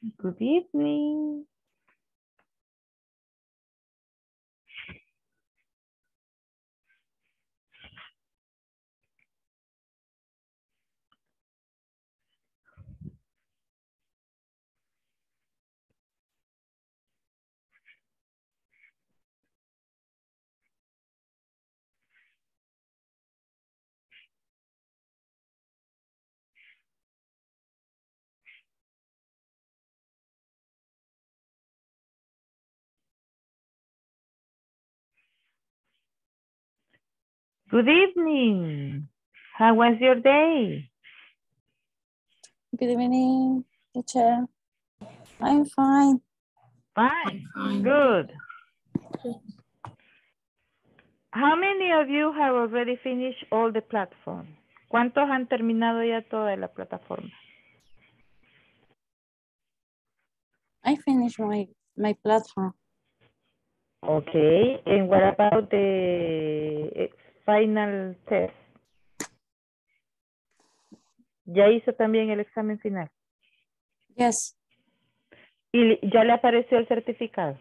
Good evening. Good evening. How was your day? Good evening, teacher. I'm fine. Fine. Good. How many of you have already finished all the platform? ¿Cuántos han terminado ya toda la plataforma? I finished my platform. Okay. And what about the final test? ¿Ya hizo también el examen final? Yes. ¿Y ya le apareció el certificado?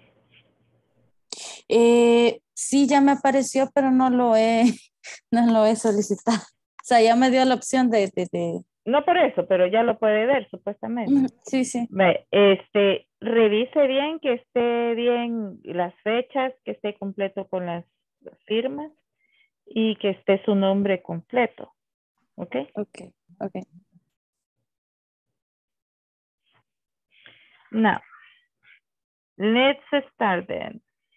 Sí, ya me apareció, pero no lo he, no lo he solicitado. O sea, ya me dio la opción de... No por eso, pero ya lo puede ver supuestamente. Sí, sí. Revise bien que esté bien las fechas, que esté completo con las firmas y que esté su nombre completo. ¿Ok? Okay, okay. Now, let's start then.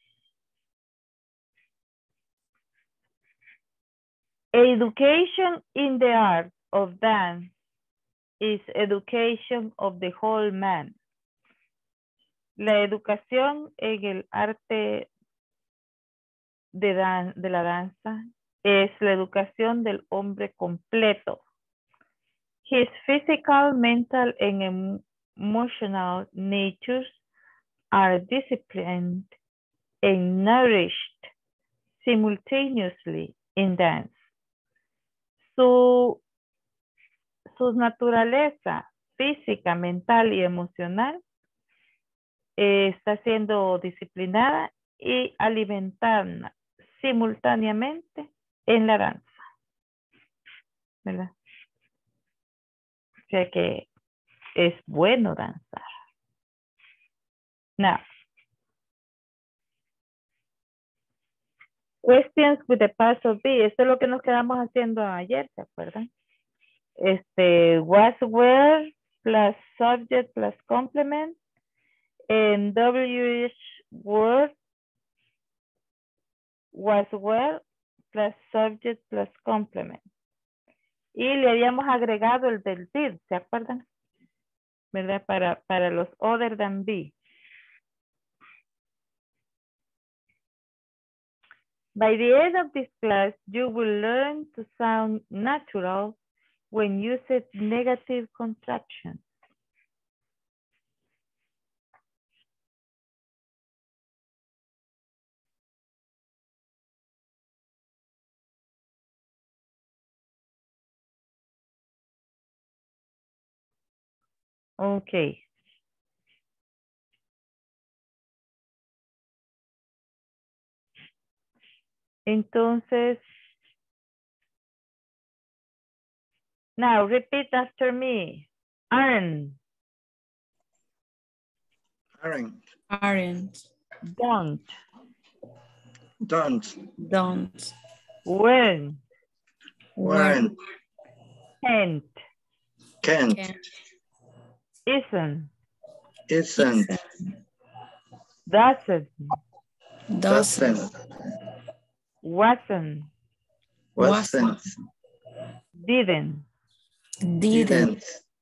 Education in the art of dance is education of the whole man. La educación en el arte de la danza es la educación del hombre completo. His physical, mental, and emotional natures are disciplined and nourished simultaneously in dance. Su naturaleza física, mental y emocional está siendo disciplinada y alimentada simultáneamente en la danza, ¿verdad? O sea que es bueno danzar. Now, questions with the past of be. Esto es lo que nos quedamos haciendo ayer, ¿se acuerdan? Was, where, plus subject, plus complement. En WH word, was, where, plus subject, plus complement. Y le habíamos agregado el del did, ¿se acuerdan? ¿Verdad? Para los other than be. By the end of this class, you will learn to sound natural when using negative contractions. Okay. Entonces, now repeat after me. Aren't. Aren't. Aren't. Don't. Don't. Weren't. Weren't. Can't. Can't. Isn't. Isn't. Doesn't. Doesn't. Wasn't. Wasn't. Didn't. Didn't.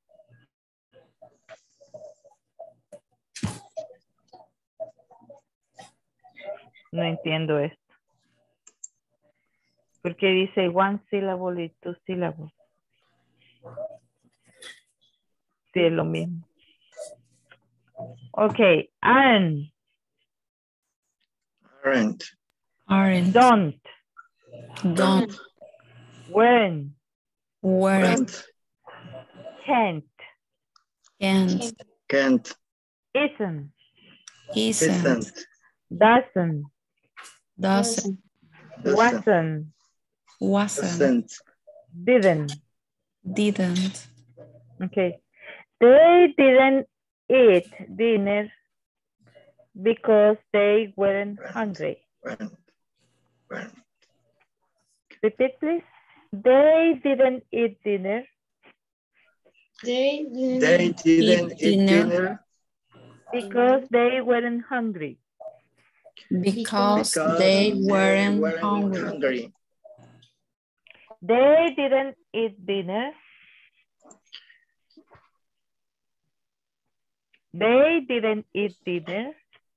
No entiendo esto. Porque dice one syllable y two syllables. Sí, es lo mismo. Okay. Aren't. Aren't. Aren't. Don't. Don't. Weren't. Weren't. Can't. Can't. Can't. isn't, Isn't. doesn't, Doesn't. wasn't, Wasn't. didn't. Didn't. Okay. They didn't eat dinner because they weren't hungry. Weren't. Repeat, please. They didn't eat dinner They didn't eat dinner because they weren't hungry. Because they weren't hungry. They didn't eat dinner. They didn't eat dinner.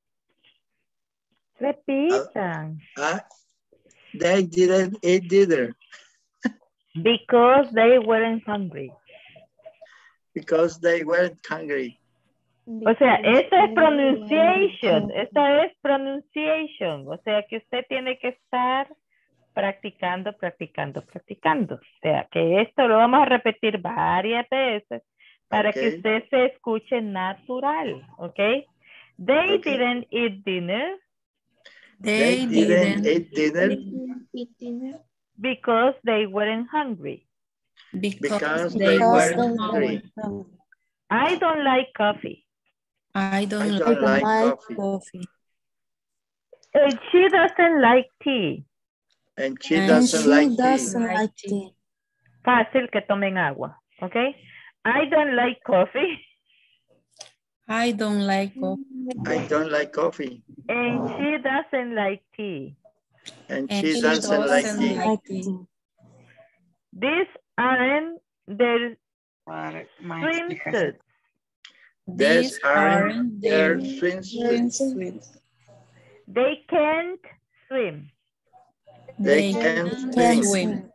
Repitan. They didn't eat dinner Because they weren't hungry. because they weren't hungry. O sea, esta es pronunciation. Esta es pronunciation. O sea, que usted tiene que estar practicando, practicando, practicando. O sea, que esto lo vamos a repetir varias veces para que usted se escuche natural. ¿Ok? They didn't eat dinner. They didn't didn't eat dinner Because they weren't hungry. because they they weren't weren't hungry. hungry. I don't like coffee. I don't I don't like coffee. And she doesn't like tea. And she And doesn't She like tea. doesn't like tea. Fácil que tomen agua. ¿Ok? I don't like coffee. I don't like coffee. I don't like coffee. And she doesn't like tea. And And she she doesn't like doesn't tea. like tea. These aren't their swimsuits. These aren't their swimsuits. swimsuits. They can't swim. They can't can't swim.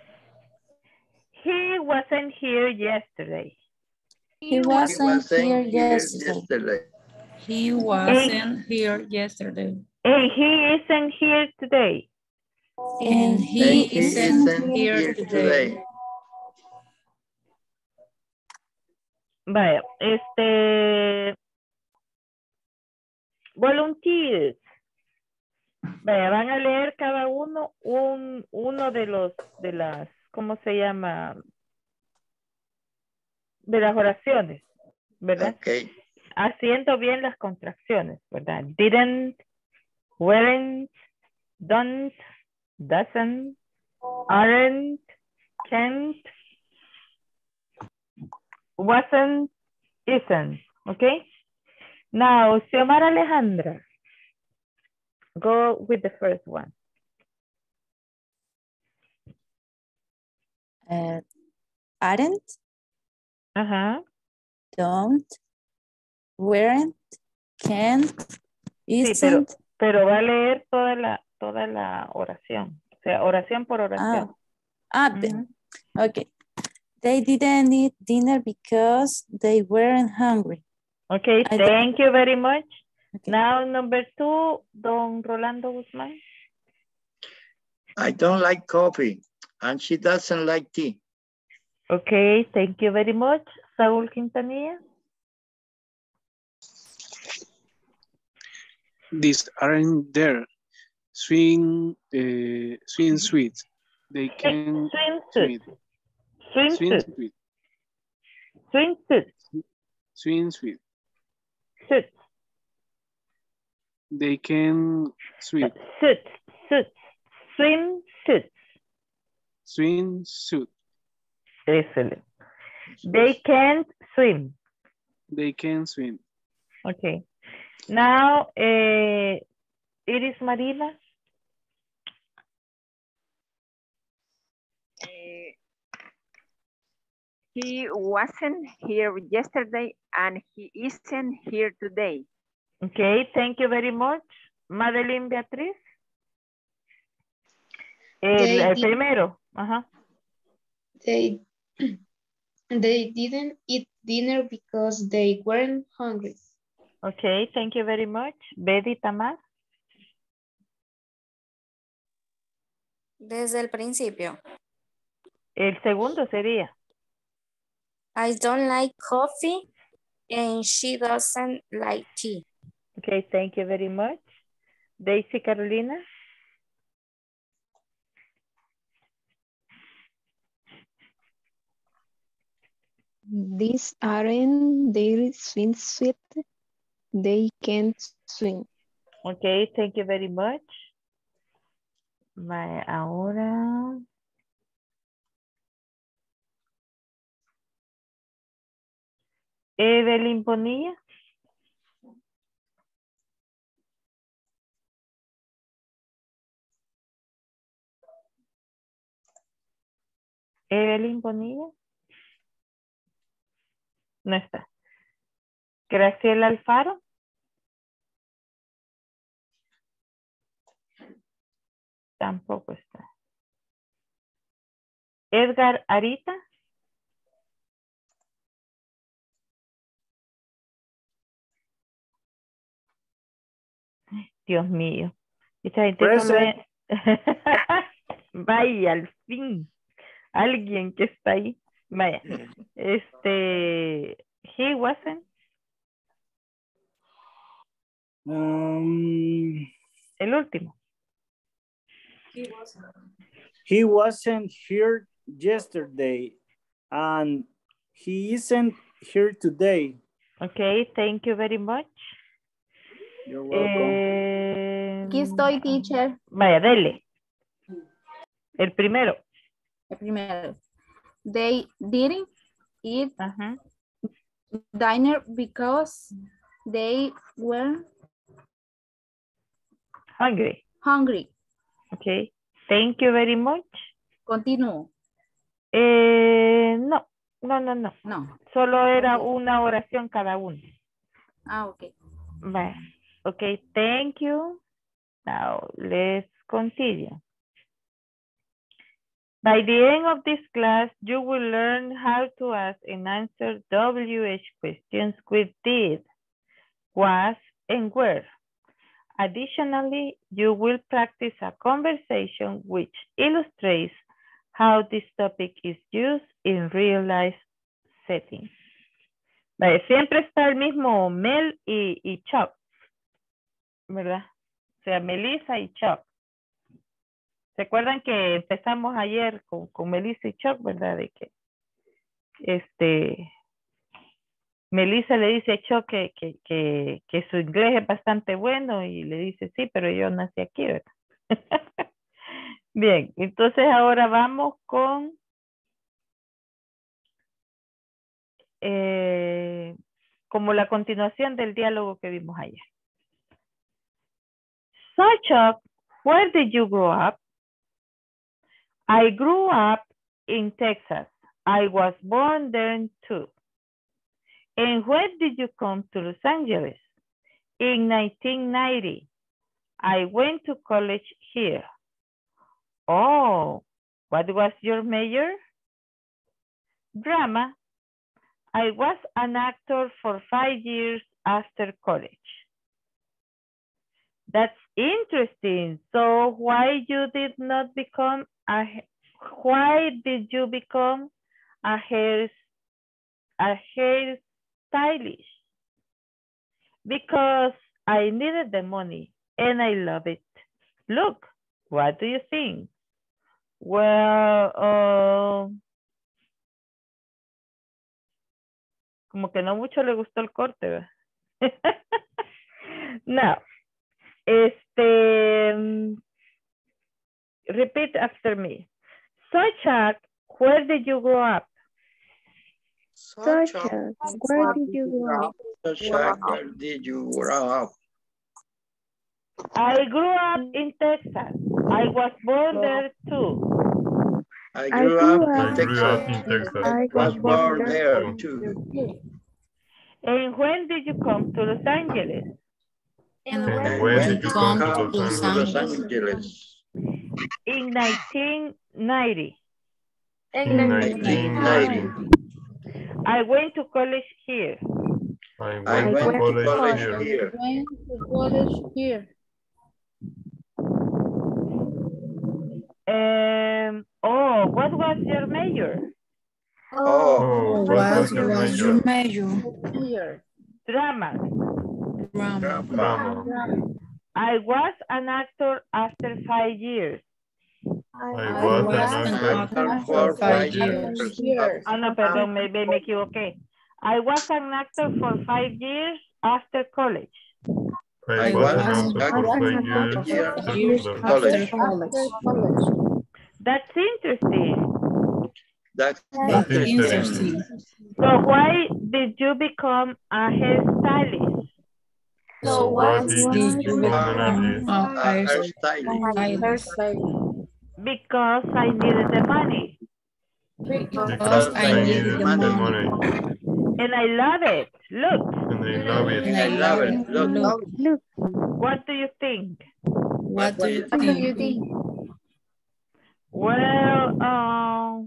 He wasn't here yesterday. He wasn't here yesterday. He wasn't here yesterday. And he isn't here today. And he isn't here today. Vaya, volunteers. Vaya, van a leer cada uno uno de las, ¿cómo se llama? De las oraciones, ¿verdad? Okay. Haciendo bien las contracciones, ¿verdad? Didn't, weren't, don't, doesn't, aren't, can't, wasn't, isn't. Okay? Now, Xiomara Alejandra, go with the first one. Aren't, Ajá. don't, weren't, can't, Sí, isn't. pero va a leer toda la oración. O sea, oración por oración. Okay. They didn't eat dinner because they weren't hungry. Okay, thank you very much. Okay. Now, number 2, Don Rolando Guzmán. I don't like coffee, and she doesn't like tea. Okay, thank you very much. Saúl Quintanilla. These aren't their swimsuits. They can Swimsuit. Swimsuit. Swimsuit. Swimsuit. Suit. They can swim. Suit. Swimsuit. Swimsuit. Excellent. They can't swim. They can swim. Okay. Now, Iris Marina. He wasn't here yesterday and he isn't here today. Okay, thank you very much. Madeline Beatriz. El primero. Ajá. They didn't eat dinner because they weren't hungry. Okay, thank you very much. Betty Tamás. Desde el principio. El segundo sería. I don't like coffee And she doesn't like tea. Okay, thank you very much. Daisy Carolina. These aren't their swimsuit. They can't swim. Okay, thank you very much. Vale, ahora. Evelyn Bonilla. Evelyn Bonilla. No está. Graciela Alfaro. Tampoco está. Edgar Arita. Dios mío. Esta gente solo es... Vaya, al fin. Alguien que está ahí. Vaya. He wasn't. El último. He wasn't here yesterday and he isn't here today. Okay, thank you very much. You're welcome. Aquí estoy, teacher. Vaya, dele. El primero. El primero. They didn't eat dinner because they were hungry. Okay. Thank you very much. Continúo. No. No. Solo era una oración cada uno. Ok. Vale. Okay, thank you. Now, let's continue. By the end of this class, you will learn how to ask and answer WH questions with did, was, and were. Additionally, you will practice a conversation which illustrates how this topic is used in real-life settings. Vale, siempre está el mismo Mel y Chuck, ¿verdad? O sea, Melissa y Chuck. ¿Se acuerdan que empezamos ayer con Melissa y Chuck, verdad? De que Melissa le dice a Chuck que su inglés es bastante bueno y le dice, sí, pero yo nací aquí, ¿verdad? Bien, entonces ahora vamos con como la continuación del diálogo que vimos ayer. So, Chuck, where did you grow up? I grew up in Texas. I was born there too. And when did you come to Los Angeles? In 1990. I went to college here. Oh, what was your major? Drama. I was an actor for 5 years after college. That's interesting. So why did you become a hairstylist? Because I needed the money and I love it. Look, what do you think? Well, como que no mucho le gustó el corte, ¿verdad? Now, repeat after me. So, Chuck, where did you grow up? So, Chuck, where did you grow up? So, Chuck, where did you grow up? I grew up in Texas. I was born there too. I grew up in Texas. I was born there too. And when did you come to Los Angeles? And when did you come to Los Angeles? In 1990. In 1990. I went to college here. I went to college here. Went to college here. Oh, what was your major? Oh, what was your major? Here. Drama. drama. I was an actor after 5 years. I was an actor For 5 years. years. Ah, no, perdón, maybe me equivoqué. I was an actor for 5 years after college. I was an actor for 5 years after college. That's interesting. That's interesting. So why did you become a hairstylist? So what did you become a hairstylist. Hairstyle. Because I needed the money. Because I needed the money. And I love it. Look. And I love it. I love it. Look. Look. What do you think? What do you What do you think? think? Well,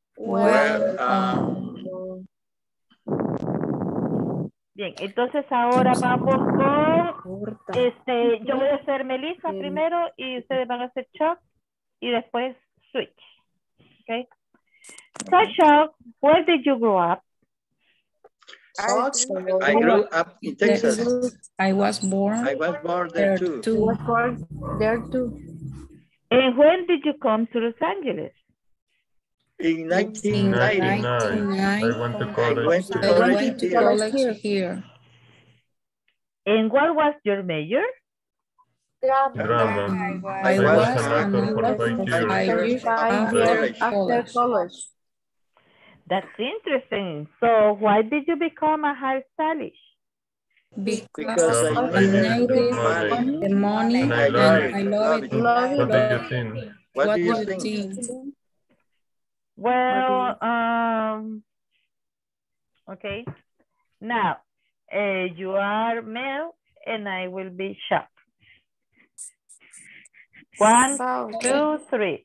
bien, entonces ahora vamos con, yo voy a hacer Melissa primero y ustedes van a hacer Chuck y después switch. Okay. So Chuck, where did you grow up? I grew up in Texas. I was born there too. There too. And when did you come to Los Angeles? In 1990. I went to college here. And what was your major? Drama. I was was an actor for 5 years After college. That's interesting. So why did you become a hairstylist? Because I needed the money. the money And I love it. What do you think? What do you think? Well, okay. Now, you are male and I will be shocked. 1, 2, 3.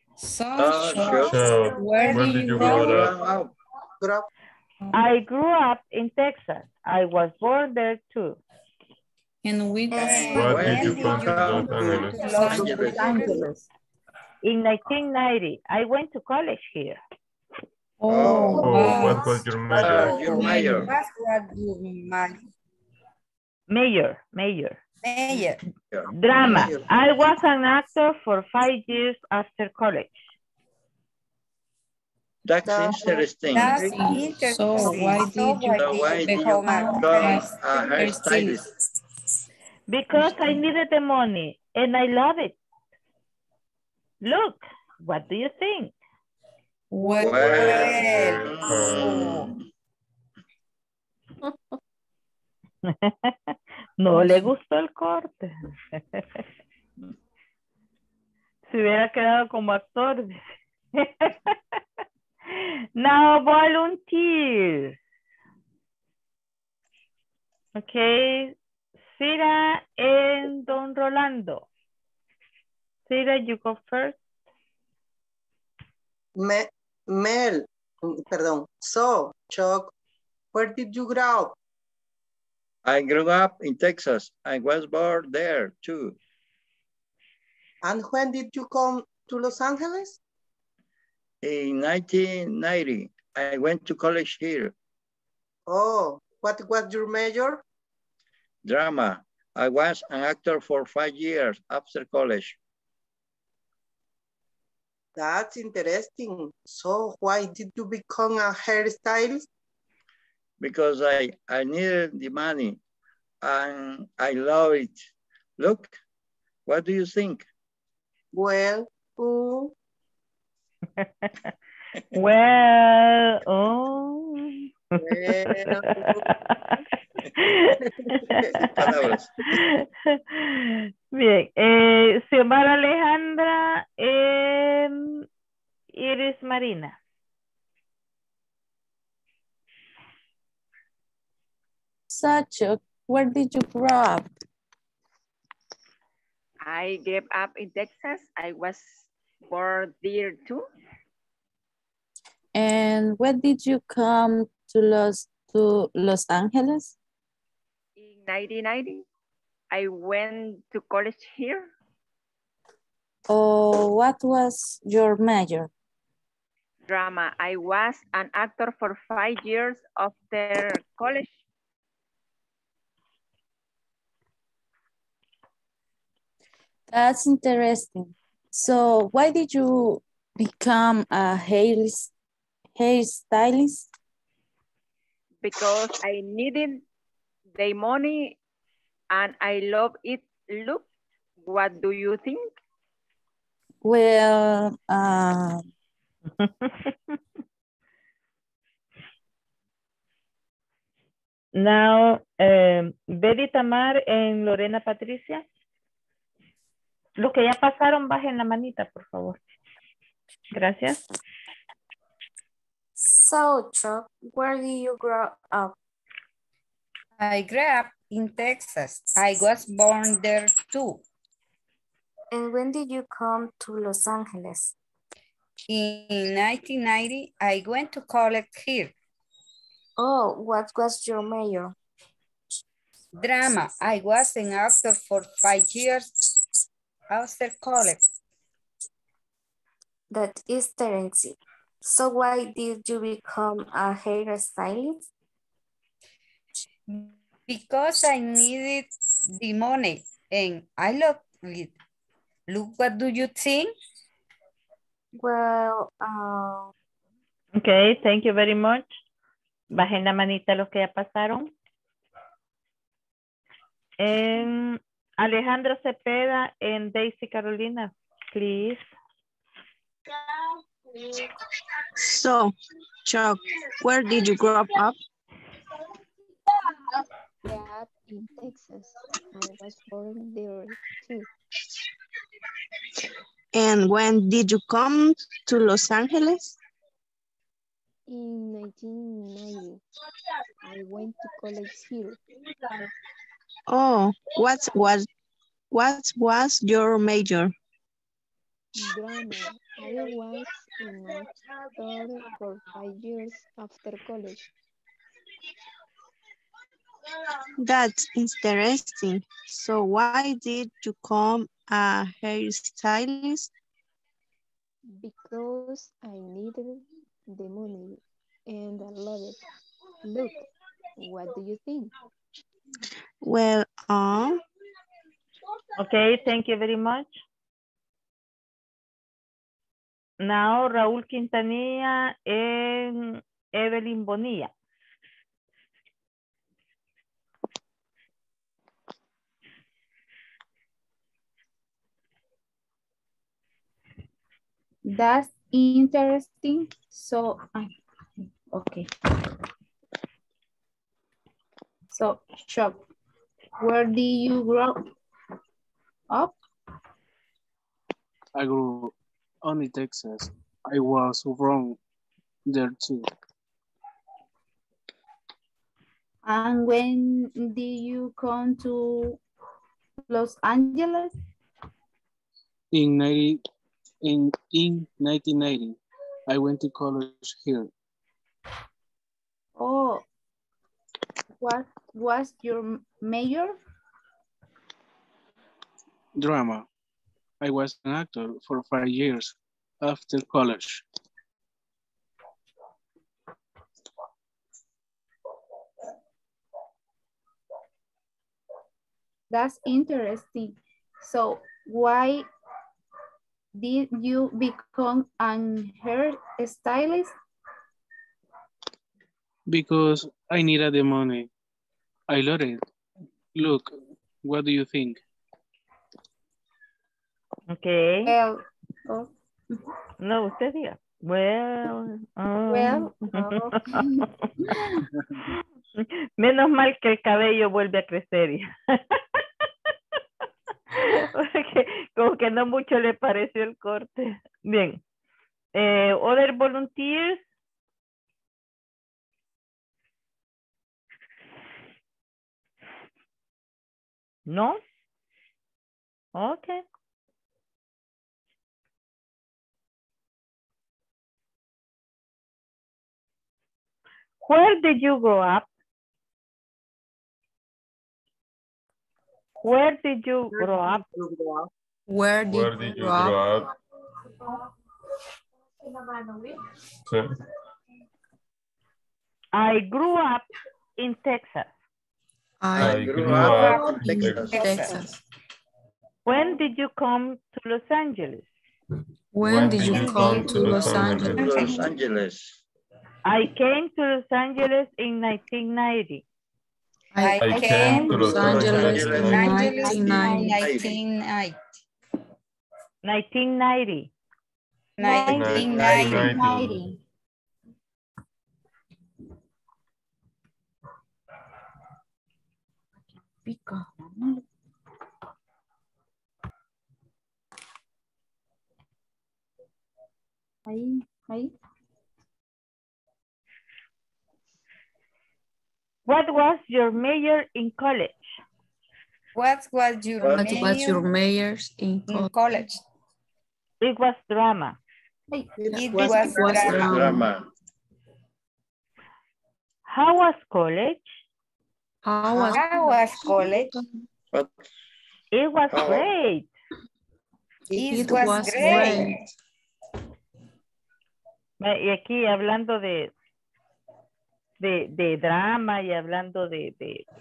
So, where did you grow up? I grew up in Texas. I was born there too. And What did you come to Los Angeles? In 1990, I went to college here. What was your major? Your major. Major. Drama. I was an actor for 5 years after college. That's interesting. So why did you become a hairstylist? Because I needed the money and I love it. Look, what do you think? No le gustó el corte. Se hubiera quedado como actor. Now volunteer. Okay. Sira and Don Rolando. Sira, you go first. So, Chuck, where did you grow up? I grew up in Texas. I was born there too. And when did you come to Los Angeles? In 1990, I went to college here. Oh, what was your major? Drama. I was an actor for 5 years after college. That's interesting. So why did you become a hairstylist? Because I needed the money and I love it. Look, what do you think? Well, Well, oh. Bien, Xiomara Alejandra, Iris Marina. Chuck, where did you grow up? I grew up in Texas. I was born there too. And when did you come to Los Angeles? In 1990, I went to college here. Oh, what was your major? Drama. I was an actor for 5 years after college. That's interesting. So why did you become a hairstylist? Because I needed the money and I love it. Look, what do you think? Well, Now, Betty Tamar en Lorena Patricia. Los que ya pasaron, bajen la manita, por favor. Gracias. So, Chuck, where did you grow up? I grew up in Texas. I was born there too. And when did you come to Los Angeles? In 1990, I went to college here. Oh, what was your major? Drama. I was an actor for 5 years after college. That is interesting. So why did you become a hairstylist? Because I needed the money and I loved it. Look, what do you think? Well, Okay, thank you very much. Bajen la manita los que ya pasaron. Alejandro Cepeda and Daisy Carolina, please. So, Chuck, where did you grow up? Yeah, in Texas. I was born there too. And when did you come to Los Angeles? In 1990, I went to college here. Oh, what was your major? Drama. I was an actor for 5 years after college. That's interesting. So why did you become a hairstylist? Because I needed the money and I love it. Look, what do you think? Well, Okay, thank you very much. Now, Raúl Quintanilla and Evelyn Bonilla. that's interesting. So, okay. So, Chuck, where did you grow up? I grew up in Texas. I was born there too. And when did you come to Los Angeles? In 1990, I went to college here. Oh, what was your major? Drama. I was an actor for 5 years after college. That's interesting. So why did you become an hairstylist? Because I needed the money. I love it. Look, what do you think? Okay. Well, oh. No, usted diga. Well, Well, menos mal que el cabello vuelve a crecer. Porque como que no mucho le pareció el corte. Bien. Other volunteers. No. Okay. Where did you grow up? Where did you grow up? Where did you grow up? Sí. I grew up in Texas. I grew up in Texas. When did you come to Los Angeles? When did you come to Los Angeles? Los Angeles. I came to Los Angeles in 1990. I came to Los Angeles in 1990. 1990. 1990. Ahí. What was your major in college? What was your majors in college? It was drama. It was Drama. How was college? How was college? What? It was How- great. It was great. Y aquí hablando de drama y hablando de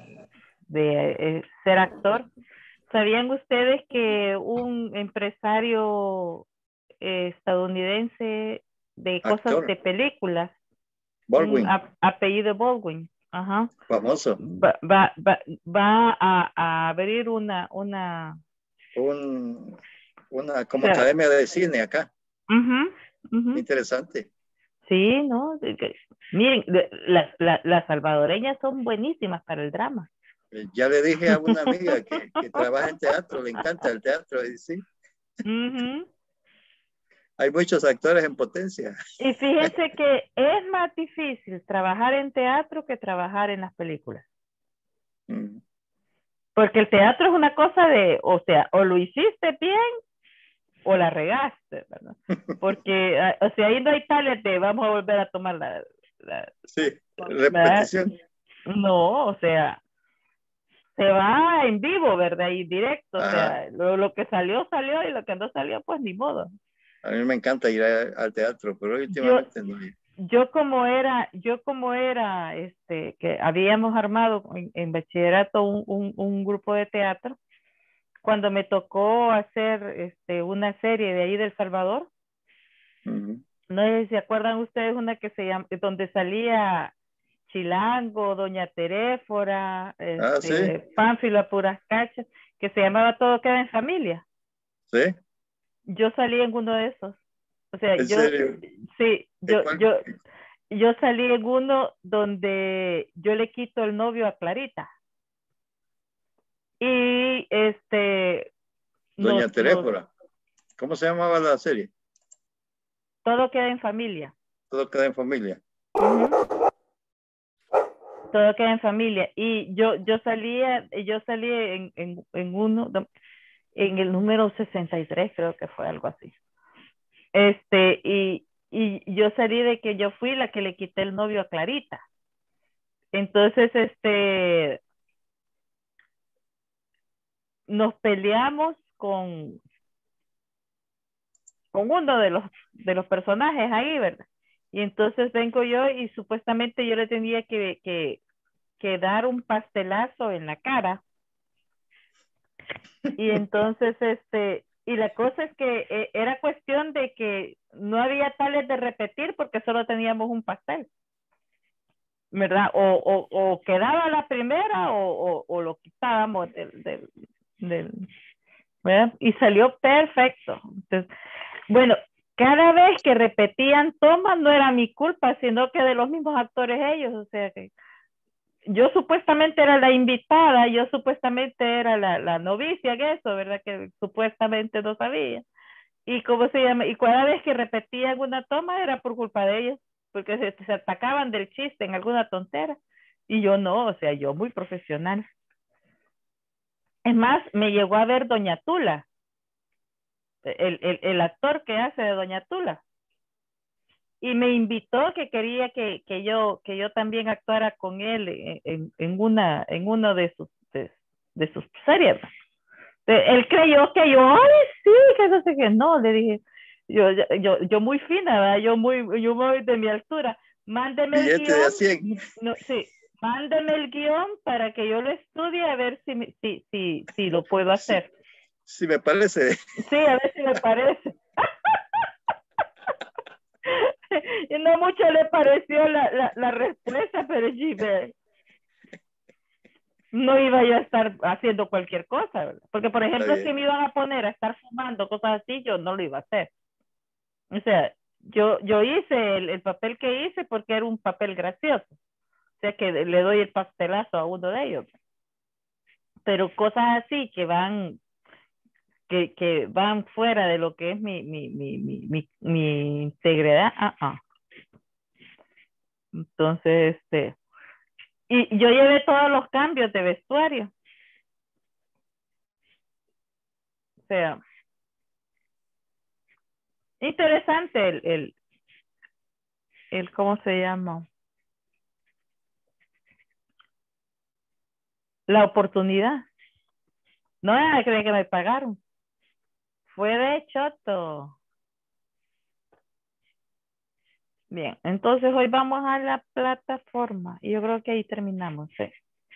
ser actor, ¿sabían ustedes que un empresario estadounidense de cosas Actor. de películas, Baldwin. apellido Baldwin, ajá, Famoso. va a abrir una Una como academia de cine acá. Interesante. Sí, ¿no? Miren, las salvadoreñas son buenísimas para el drama. Ya le dije a una amiga que trabaja en teatro, le encanta el teatro. Y sí, hay muchos actores en potencia. Y fíjense que es más difícil trabajar en teatro que trabajar en las películas. Porque el teatro es una cosa de, o sea, o lo hiciste bien o la regaste, ¿verdad? Porque, o sea, ahí no hay tales de vamos a volver a tomar la sí, repetición. No, o sea, se va en vivo, ¿verdad? Y directo, o sea, lo que salió, salió y lo que no salió, pues ni modo. A mí me encanta ir al teatro, pero últimamente no. Yo como era, que habíamos armado en bachillerato un grupo de teatro, cuando me tocó hacer una serie de ahí del Salvador, no sé si se acuerdan ustedes una que se llama, donde salía Chilango, Doña Teréfora, ¿sí? Pánfilo a puras cachas, que se llamaba Todo queda en familia. Sí. Yo salí en uno de esos. O sea, ¿En serio? Sí, yo salí en uno donde yo le quito el novio a Clarita. Y Doña Teréfora. ¿Cómo se llamaba la serie? Todo queda en familia. Todo queda en familia. Todo queda en familia. Y yo salí en uno, en el número 63, creo que fue algo así. Y yo salí de que yo fui la que le quité el novio a Clarita. Entonces, nos peleamos con uno de los personajes ahí, ¿verdad? Y entonces vengo yo y supuestamente yo le tenía que dar un pastelazo en la cara. Y entonces, y la cosa es que era cuestión de que no había tales de repetir porque solo teníamos un pastel, ¿verdad? O quedaba la primera o lo quitábamos del ¿verdad? Y salió perfecto. Entonces, bueno, cada vez que repetían tomas no era mi culpa, sino que de los mismos actores ellos, o sea que yo supuestamente era la invitada, yo supuestamente era la novicia en eso, ¿verdad? Que supuestamente no sabía. Y cómo se llama, y cada vez que repetían una toma era por culpa de ellos, porque se atacaban del chiste en alguna tontera. Y yo no, o sea, yo muy profesional. Es más, me llegó a ver Doña Tula, el actor que hace de Doña Tula. Y me invitó que quería que yo también actuara con él en uno de sus series. Él creyó que yo, ay, sí, que no sé qué. No, le dije, Yo muy fina, ¿verdad? Yo muy de mi altura. Mándeme el Billete de guión. a 100. No, sí, mándeme el guión para que yo lo estudie a ver si lo puedo hacer. Sí, me parece. Sí, a ver si me parece. Y no mucho le pareció la respuesta, pero Gilbert no iba yo a estar haciendo cualquier cosa, ¿verdad? Porque, por ejemplo, si me iban a poner a estar fumando, cosas así, yo no lo iba a hacer. O sea, yo hice el papel que hice porque era un papel gracioso. O sea, que le doy el pastelazo a uno de ellos. Pero cosas así que van fuera de lo que es mi integridad. Entonces, y yo llevé todos los cambios de vestuario. O sea, interesante el ¿cómo se llama? La oportunidad. No era que me pagaron. Fue de choto. Bien, entonces hoy vamos a la plataforma y yo creo que ahí terminamos. ¿Sí?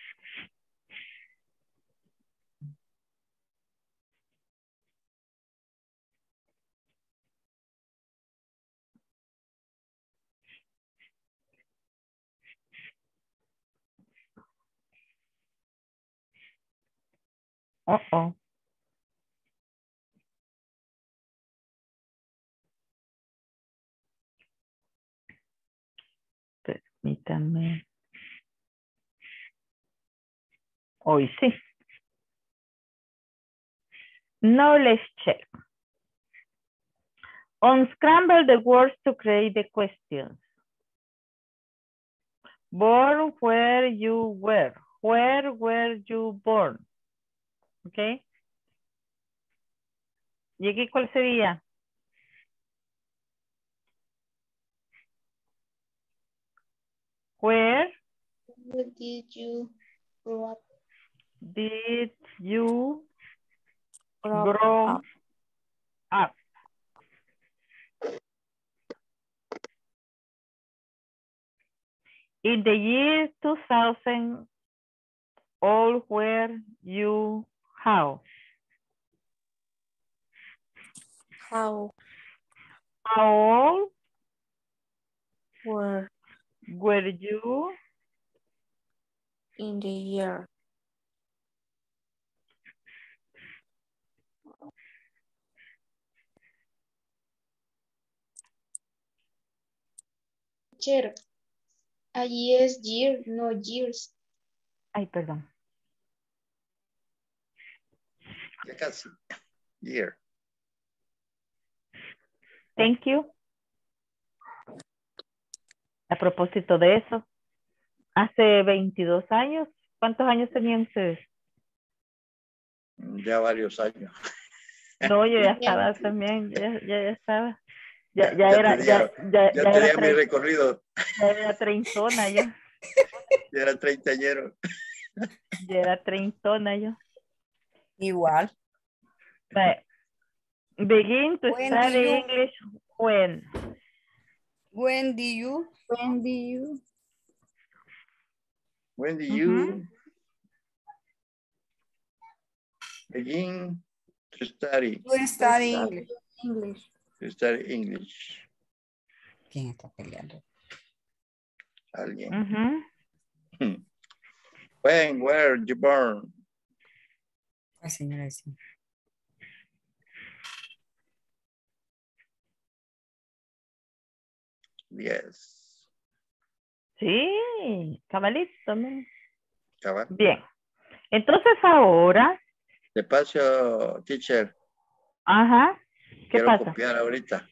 Oh. Permítanme. Hoy sí. Knowledge check. Unscramble the words to create the questions. Born where you were. Where were you born? ¿Ok? ¿Y aquí cuál sería? Where did you grow up? Did you grow up? In the year 2000, all were you how? How How old were you in the year? Teacher, allí es year, no years. Ay, perdón. Ya casi. Year. Thank you. A propósito de eso, hace 22 años, ¿cuántos años tenían ustedes? Ya varios años. No, yo ya estaba también, ya estaba. Ya tenía mi recorrido. Ya era treintona yo. Ya era treintañero. Ya era treintona yo. Igual. But begin to When study do you- English when? When do you? When do you begin to study? To study English. To study English. ¿Quién está peleando? Alguien. When were you born? Ay, señora, sí. Yes. Sí, cabalito. ¿No? Cabal. Bien. Entonces ahora. Despacio, teacher. Ajá. ¿Qué Quiero pasa? copiar ahorita.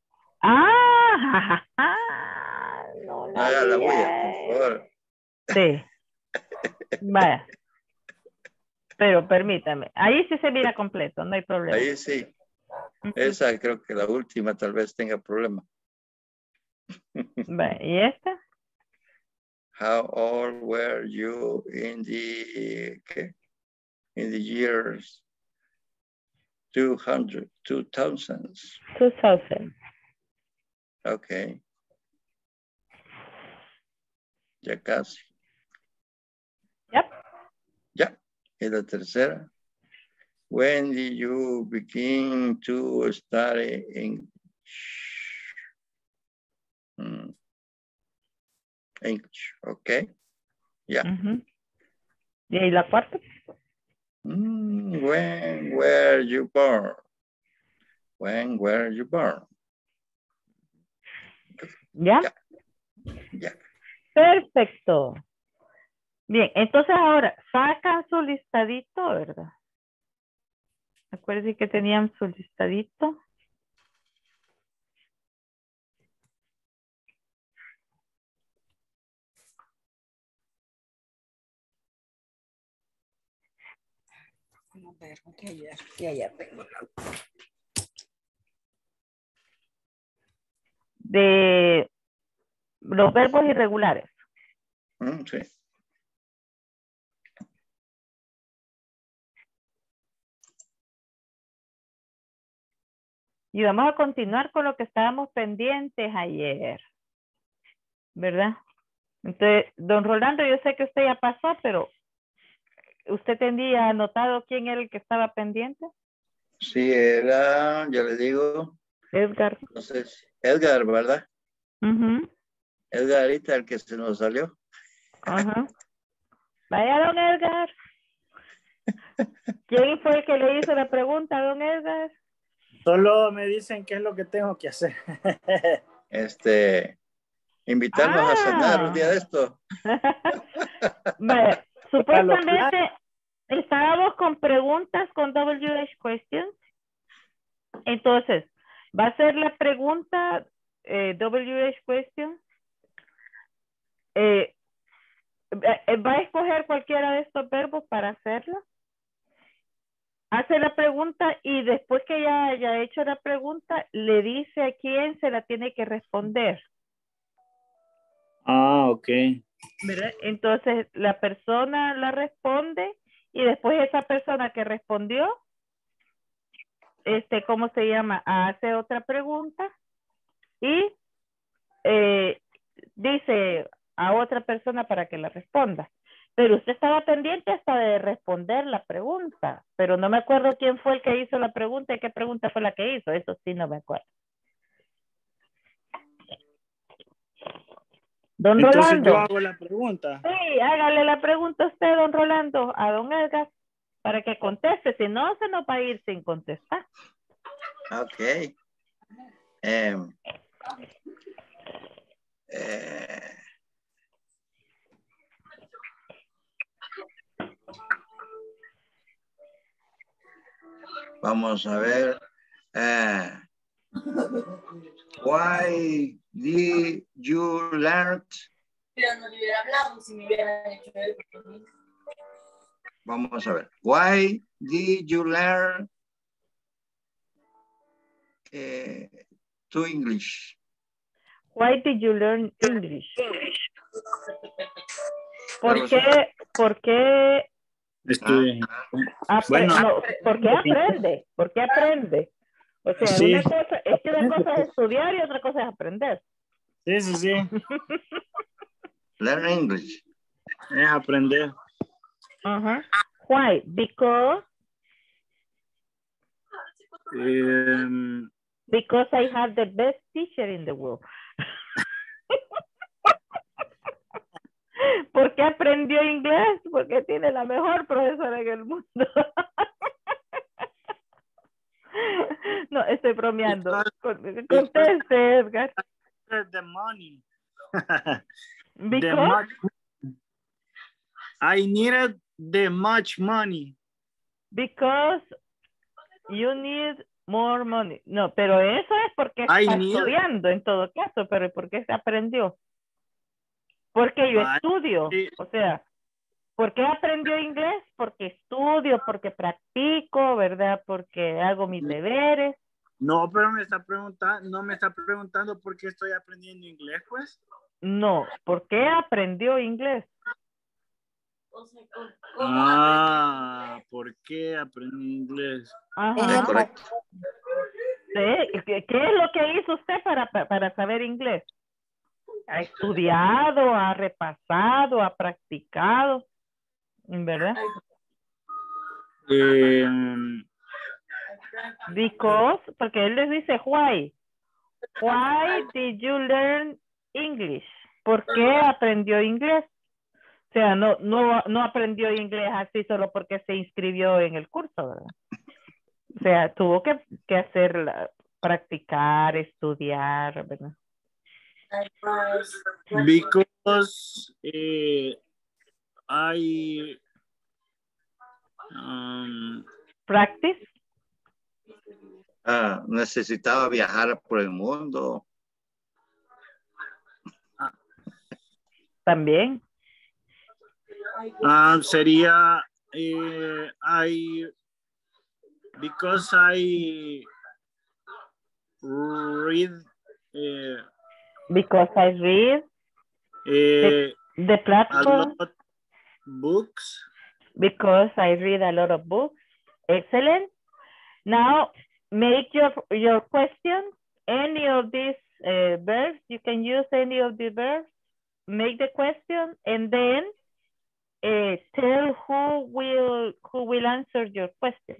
No No haga la bulla, por favor. Sí. Vaya. Pero permítame. Ahí sí se mira completo, no hay problema. Ahí sí. Esa creo que la última tal vez tenga problema. Vaya. ¿Y esta? How old were you in the years 200, 2000. 2000. Okay. Ya casi. Yep. Ya. Y la tercera. When did you begin to study English? English, okay. Ya. ¿Y ahí la cuarta? When were you born? When were you born? ¿Ya? Ya. Perfecto. Bien, entonces ahora sacan su listadito, ¿verdad? Acuérdense que tenían su listadito. A ver, que allá tengo. De los verbos irregulares. Sí. Y vamos a continuar con lo que estábamos pendientes ayer. ¿Verdad? Entonces, don Rolando, yo sé que usted ya pasó, pero ¿usted tendría anotado quién era el que estaba pendiente? Sí, era, ya le digo. Edgar. Entonces, Edgar, ¿verdad? Edgar, ahorita el que se nos salió. Ajá. Vaya, don Edgar. ¿Quién fue el que le hizo la pregunta, don Edgar? Solo me dicen qué es lo que tengo que hacer. Invitarnos a cenar un día de esto. Vale, supuestamente estábamos con preguntas con WH questions. Entonces, va a ser la pregunta WH question. Va a escoger cualquiera de estos verbos para hacerlo. Hace la pregunta y después que ya haya hecho la pregunta, le dice a quién se la tiene que responder. Ah, ok. ¿Verdad? Entonces, la persona la responde y después esa persona que respondió, ¿cómo se llama? Hace otra pregunta y dice a otra persona para que la responda. Pero usted estaba pendiente hasta de responder la pregunta, pero no me acuerdo quién fue el que hizo la pregunta y qué pregunta fue la que hizo. Eso sí no me acuerdo. Don Entonces Rolando. yo hago la pregunta. Sí, hágale la pregunta a usted, don Rolando, a don Edgar, para que conteste. Si no, se nos va a ir sin contestar. Ok. Vamos a ver. Why did you learn? Vamos a ver. Why did you learn to English? Why did you learn English? ¿Por qué Bueno, no, ¿por qué aprende? ¿Por qué aprende? O sea, sí. una cosa es estudiar y otra cosa es aprender. Sí. Learn English. Es aprender. Why? Because I have the best teacher in the world. ¿Por qué aprendió inglés? Porque tiene la mejor profesora en el mundo. No, estoy bromeando. Conteste, Edgar. The money. Because I needed the much money. Because you need more money. No, pero eso es porque está estudiando en todo caso, pero ¿por qué se aprendió? Porque yo estudio. O sea, ¿por qué aprendió inglés? Porque estudio, porque practico, ¿verdad? Porque hago mis deberes. No, pero no me está preguntando por qué estoy aprendiendo inglés, pues. No, ¿por qué aprendió inglés? Ah, ¿por ¿por qué aprendí inglés? Ajá. Correcto. Sí, ¿qué es lo que hizo usted para saber inglés? Ha estudiado, ha repasado, ha practicado, ¿verdad? Because, porque él les dice why. Why did you learn English? ¿Por qué aprendió inglés? O sea, no aprendió inglés así solo porque se inscribió en el curso, ¿verdad? O sea, tuvo que practicar, estudiar, ¿verdad? Because I practice. Necesitaba viajar por el mundo. También. Sería because I read because I read the platform. a lot books. Because I read a lot of books. Excellent. Now make your question. Any of these verbs, you can use any of the verbs. Make the question and then tell who will answer your question.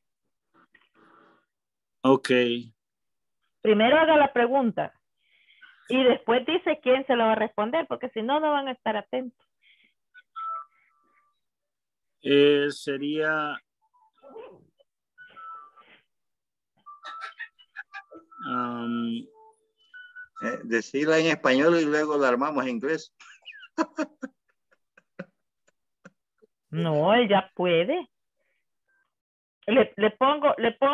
Okay. Primero haga la pregunta y después dice quién se lo va a responder, porque si no, no van a estar atentos. Sería decirla en español y luego la armamos en inglés. No, él ya puede. Le pongo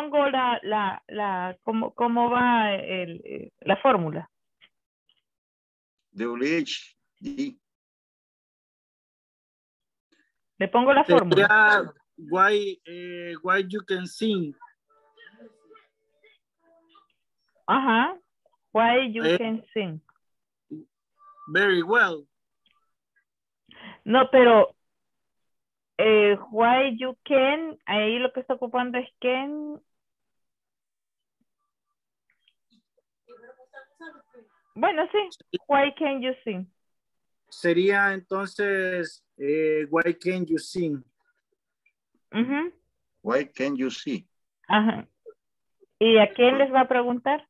cómo va la fórmula. WHD. Le pongo la fórmula. Why you can sing. Ajá. Why you can sing. Very well. No, pero why you can, ahí lo que está ocupando es can. Bueno, sí. Why can you sing? Sería entonces, why can you sing? Why can you see? Ajá. ¿Y a quién les va a preguntar?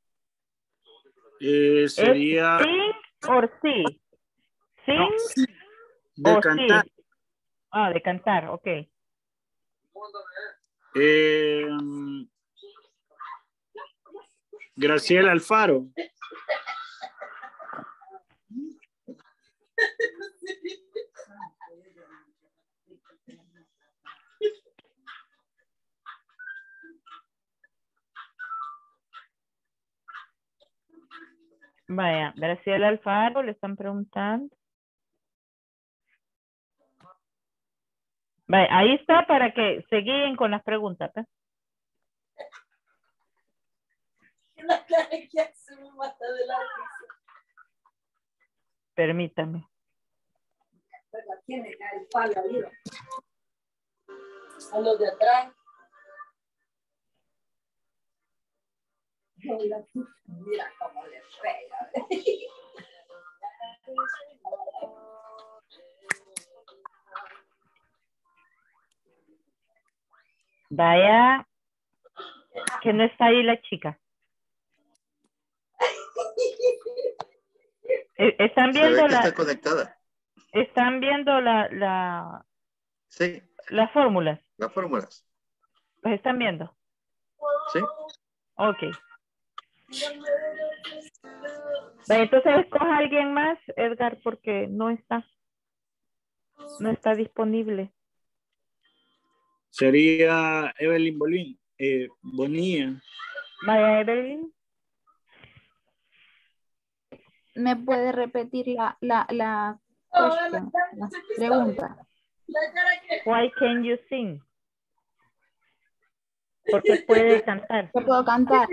Sería... ¿Sing o sí? ¿Sing no, de o cantar. sí? Ah, de cantar, ok. Graciela Alfaro. Vaya, Graciela Alfaro, le están preguntando. Vaya, ahí está para que se guíen con las preguntas. ¿eh? Permítame. A los de atrás. Mira cómo le pega. Vaya, que no está ahí la chica. Están viendo Se ve que está conectada. Están viendo sí. Las fórmulas. Las fórmulas. ¿Los están viendo? Sí. Ok. Entonces escoja a alguien más, Edgar, porque no está disponible. Sería Evelyn Bonilla. Vaya, Evelyn. ¿Me puede repetir la question, la pregunta? Why can you sing? Porque puede cantar. ¿Qué puedo cantar?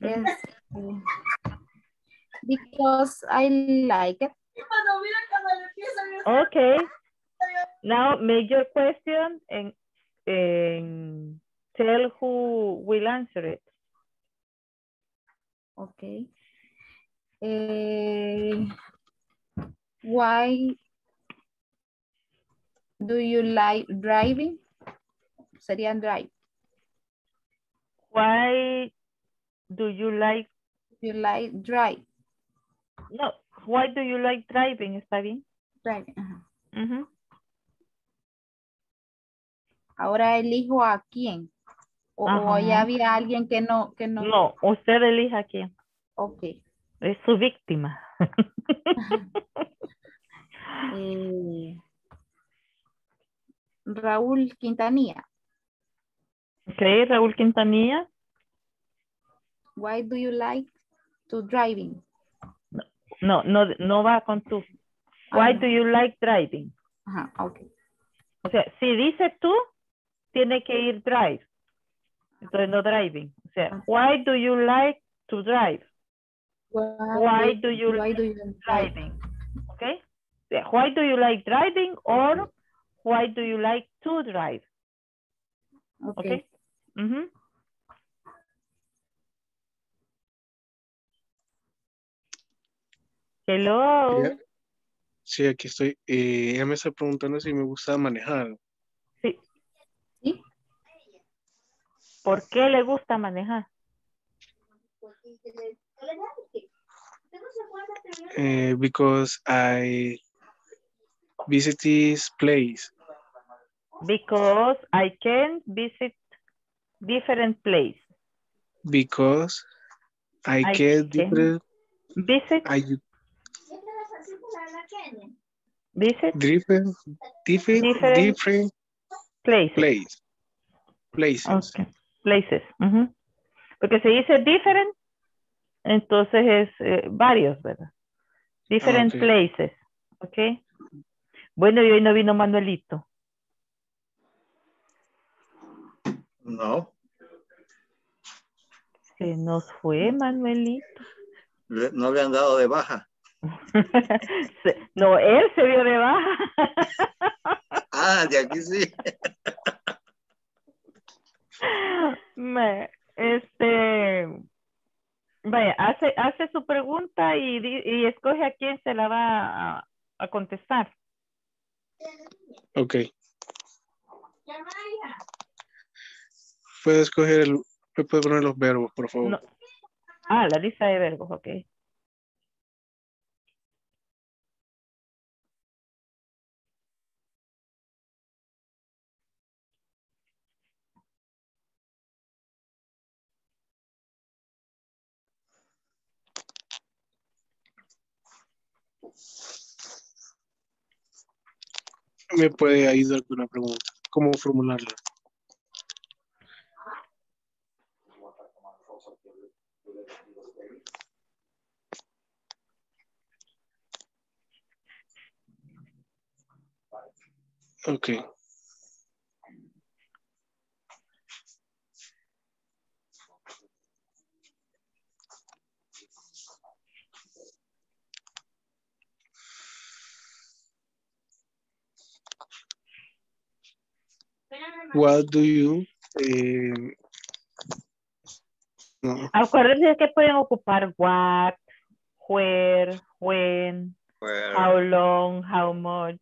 Because I like it. Okay. Now make your question and tell who will answer it. Okay. Why do you like driving? Sería drive. Why do you like? You like drive. No, why do you like driving? ¿Está bien? Driving. Ajá. Ujú. Ahora elijo a quién. O ya había alguien que no. No, usted elija a quién. Ok. Es su víctima. Raúl Quintanilla. Ok, Raúl Quintanilla. Why do you like to driving? No va con tú. Why do you like driving? Ajá, ok. O sea, si dice tú, tiene que ir drive. Entonces no driving. O sea, why do you like to drive? Why do you like driving? Okay? Yeah, why do you like driving or why do you like to drive? Okay. Mm-hmm. Hello. Sí, aquí estoy. Ella me está preguntando si me gusta manejar. Sí. ¿Sí? ¿Por qué le gusta manejar? Because I visit this place. Because I can visit different places. Because I can different visit different places. Okay. Places. Uh-huh. Porque se dice different, entonces es varios, ¿verdad? Different places. Ok. Bueno, y hoy no vino Manuelito. No. Se nos fue Manuelito. No le han dado de baja. No, él se vio de baja. De aquí sí. Vaya, hace su pregunta y escoge a quién se la va a contestar. Ok. Puede escoger me puede poner los verbos, por favor. No. La lista de verbos, ok. ¿Me puede ayudar con una pregunta? ¿Cómo formularla? Okay. What do you... no. Acuérdense que pueden ocupar what, where, when, how long, how much,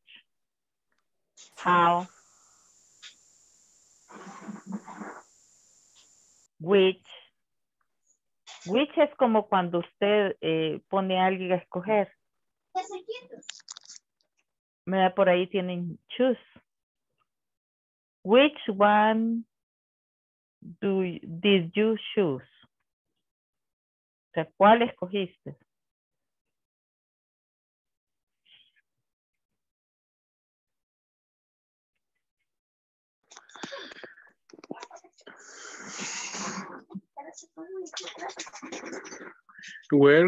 how, which. Which es como cuando usted pone a alguien a escoger. Mira, por ahí tienen choose. Which one did you choose? O sea, ¿cuál escogiste? Where?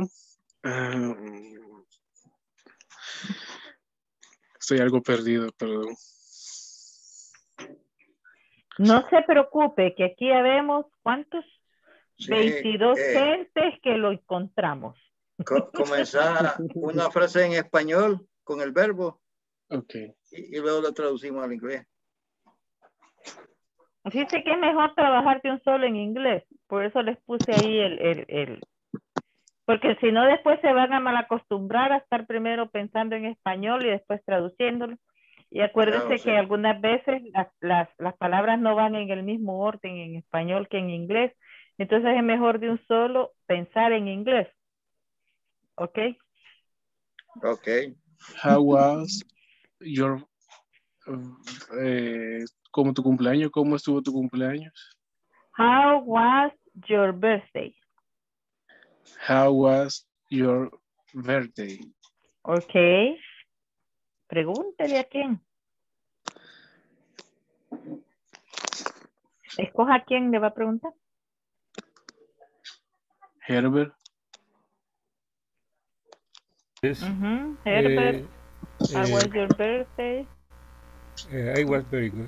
Estoy algo perdido, perdón. No se preocupe, que aquí ya vemos cuántos, sí, 22 gentes que lo encontramos. Comenzar una frase en español con el verbo. Okay. Y luego lo traducimos al inglés. Fíjate que es mejor trabajar de un solo en inglés. Por eso les puse ahí porque si no después se van a malacostumbrar a estar primero pensando en español y después traduciéndolo. Y acuérdense que algunas veces las palabras no van en el mismo orden en español que en inglés. Entonces es mejor de un solo pensar en inglés. ¿Ok? Ok. How was your como tu cumpleaños? ¿Cómo estuvo tu cumpleaños? How was your birthday? How was your birthday? Ok. Pregúntele a quién. Escoja a quién le va a preguntar. Herbert. Yes. Herbert, how was your birthday? I was very good.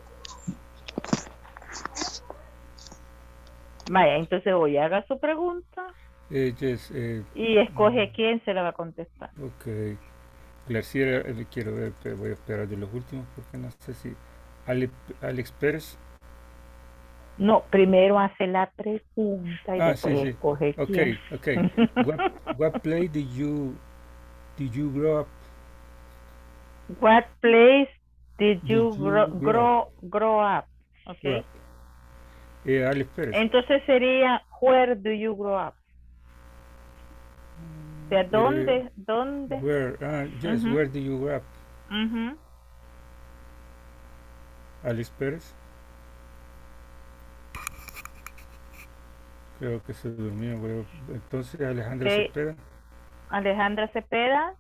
Vaya, entonces hoy haga su pregunta Yes, y escoge quién se la va a contestar. ok. Glacier, quiero ver, pero voy a esperar de los últimos porque no sé si Alex Pérez. No, primero hace la pregunta y después sí. escoge quién. Okay. What place did you grow up? What place did you grow up? Okay. Alex Pérez. Entonces sería where do you grow up? O sea, ¿dónde? Where do you grow up? Alex Pérez. Creo que se durmió. Entonces Alejandra Cepeda. Alejandra Cepeda.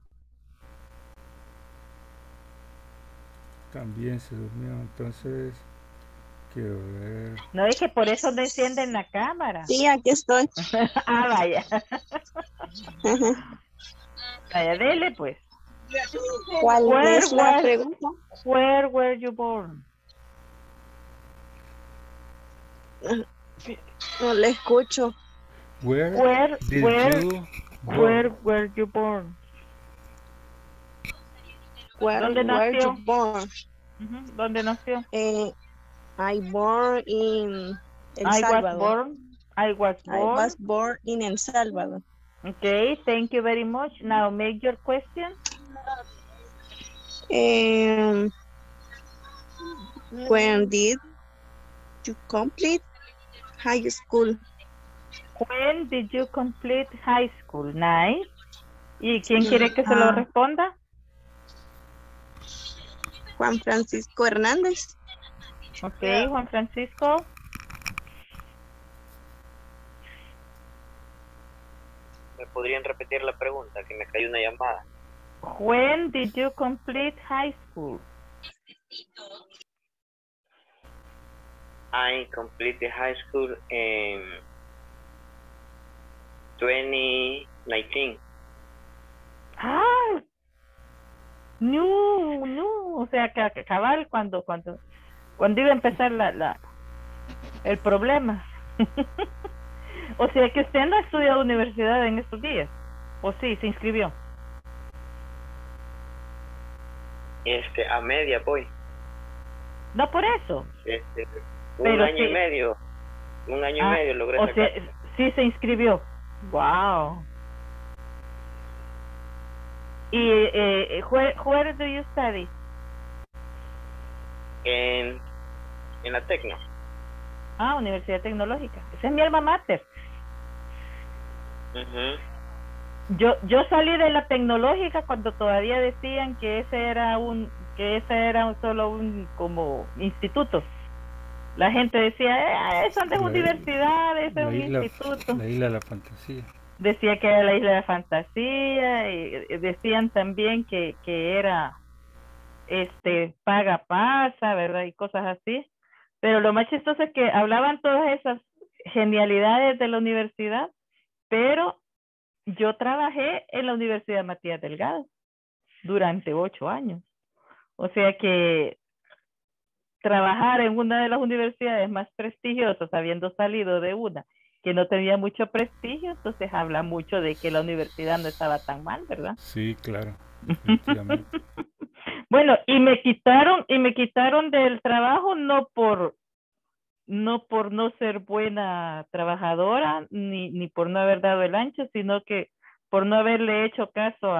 También se durmió. Entonces quiero ver. No, es que por eso no encienden la cámara. Sí, aquí estoy. Vaya. Vaya, dele pues. ¿Cuál es la pregunta? Where were you born? No le escucho. Where were you born? ¿Dónde nació? ¿Dónde nació? I born in El Salvador. I was born in El Salvador. Okay, thank you very much. Now make your question. When did you complete high school? When did you complete high school? Nice. ¿Y quién quiere que se lo responda? Juan Francisco Hernández. Ok, Juan Francisco. ¿Me podrían repetir la pregunta? Que me cayó una llamada. When did you complete high school? I completed high school in 2019. No, o sea que cabal cuando iba a empezar el problema. O sea que usted no ha estudiado universidad en estos días, o sí, se inscribió. A media voy. No por eso. Un año y medio. Un año y medio logré sacar. O sea, sí se inscribió. Wow. ¿Y where do you study? En la Tecno. Universidad Tecnológica. Esa es mi alma mater. Yo salí de la Tecnológica cuando todavía decían que ese era solo un como instituto. La gente decía, eso no es universidad, eso es un instituto. La isla de la fantasía. Decía que era la isla de la fantasía y decían también que era paga pasa, ¿verdad? Y cosas así. Pero lo más chistoso es que hablaban todas esas genialidades de la universidad, pero yo trabajé en la Universidad Matías Delgado durante 8 años. O sea que trabajar en una de las universidades más prestigiosas, habiendo salido de una que no tenía mucho prestigio, entonces habla mucho de que la universidad no estaba tan mal, ¿verdad? Sí, claro. Bueno, y me quitaron del trabajo no por no por no ser buena trabajadora, ni por no haber dado el ancho, sino que por no haberle hecho caso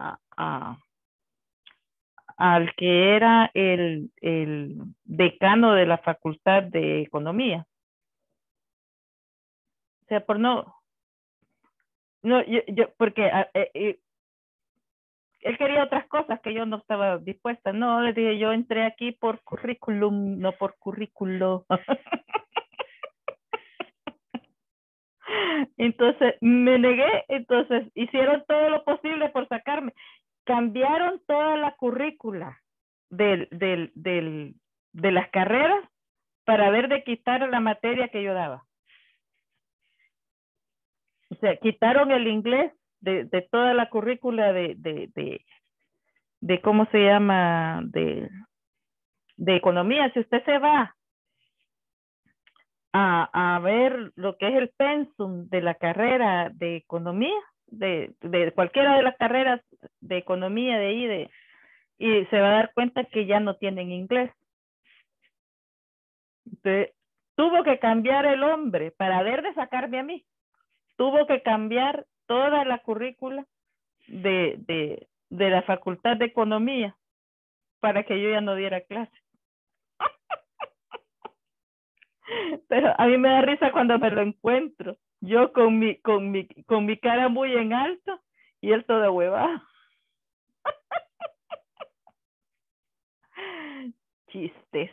al que era el decano de la Facultad de Economía. O sea, por no, porque él quería otras cosas que yo no estaba dispuesta. No, le dije, yo entré aquí por currículum, no por currículo. Entonces me negué, entonces hicieron todo lo posible por sacarme. Cambiaron toda la currícula de las carreras para ver de quitar la materia que yo daba. O sea, quitaron el inglés de toda la currícula de ¿cómo se llama? De economía. Si usted se va a ver lo que es el pensum de la carrera de economía, de cualquiera de las carreras de economía de ahí, y se va a dar cuenta que ya no tienen inglés. Entonces, tuvo que cambiar el hombre para ver de sacarme a mí. Tuvo que cambiar toda la currícula de la Facultad de Economía para que yo ya no diera clase. Pero a mí me da risa cuando me lo encuentro. Yo con mi cara muy en alto y él todo huevado. Chistes.